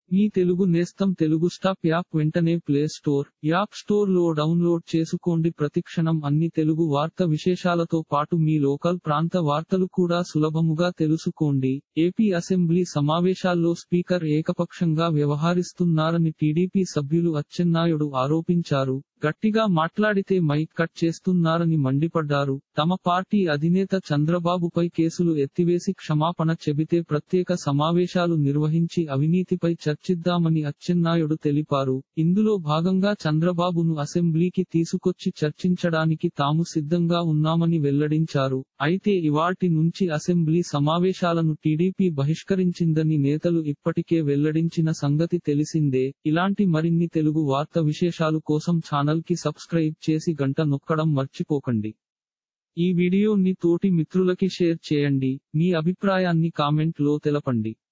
మీ తెలుగు నేస్తం Telugu stop app వెంటనే play store, app store లో డౌన్లోడ్ చేసుకోండి. ప్రతిక్షణం అన్ని తెలుగు వార్త విశేషాలతో పాటు మీ లోకల్ ప్రాంత వార్తలు కూడా సులభముగా తెలుసుకోండి. ఏపీ అసెంబ్లీ సమావేశాల్లో స్పీకర్ ఏకపక్షంగా వ్యవహరిస్తున్నారని టీడీపీ సభ్యులు అచ్చెన్నాయుడు ఆరోపించారు. గట్టిగా మాట్లాడితే మైక్ కట్ చేస్తున్నారని మండిపడ్డారు. తమ పార్టీ అధినేత చంద్రబాబుపై కేసులు ఎత్తివేసి క్షమాపణ చెబితే ప్రత్యేక సమావేశాలు నిర్వహించి అవినీతిపై చర్చిద్దామని అచ్చెన్నాయుడు తెలిపారు. ఇందులో భాగంగా చంద్రబాబును అసెంబ్లీకి తీసుకొచ్చి చర్చించడానికి తాము సిద్ధంగా ఉన్నామని వెల్లడించారు. అయితే ఇవాల్టి నుంచి అసెంబ్లీ సమావేశాలను టీడీపీ బహిష్కరించిందని నేతలు ఇప్పటికే వెల్లడించిన సంగతి తెలిసిందే. ఇలాంటి మరిన్ని తెలుగు వార్త విశేషాలు కోసం ఛానల్ కి సబ్స్క్రైబ్ చేసి గంట నొక్కడం మర్చిపోకండి. ఈ వీడియోని తోటి మిత్రులకి షేర్ చేయండి. మీ అభిప్రాయాన్ని కామెంట్ లో తెలపండి.